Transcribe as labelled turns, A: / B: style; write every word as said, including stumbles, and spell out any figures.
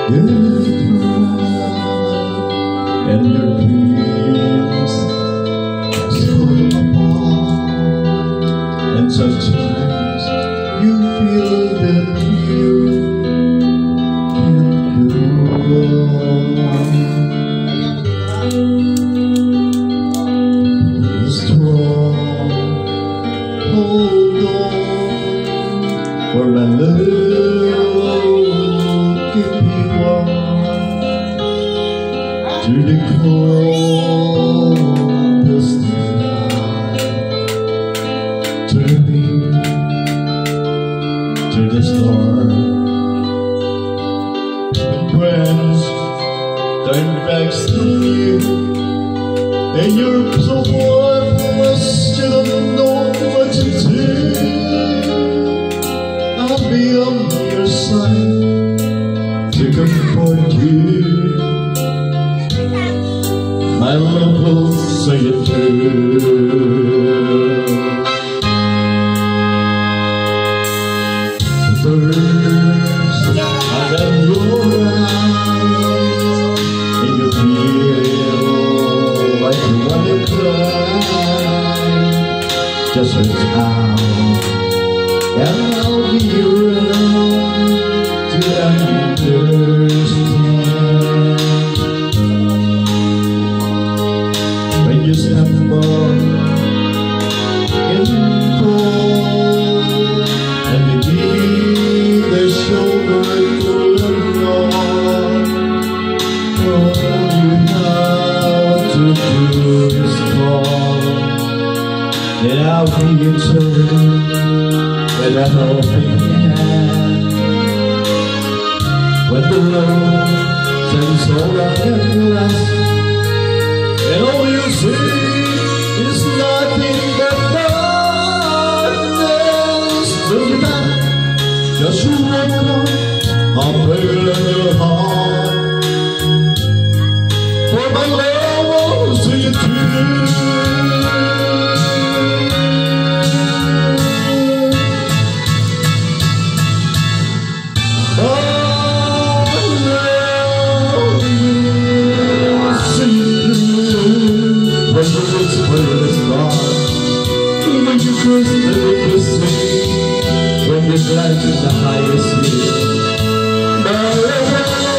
A: You cry, and your dreams fall apart, and sometimes you feel that you can't go on. Be strong, hold on, for my love can be one to the coldest night, to the wind, to the storm. Friends turn back to you, and you're so worthless you don't know what to do. I'll be on your side to comfort you. My love will say it true. Thirst out of your eyes, and you feel like you wanna cry. Just reach out, and I'll be around to understand. When you stumble and fall, and they give their shoulder full of love, all you have to do is call, and I'll be your children with a helping hand. When the road turns so dark and glass, and all you see is nothing but darkness, to that just welcome I'll pray in your heart, for my love will see you through. When the woods play the stars, when you cross the river sea, when you glide in the highest sea,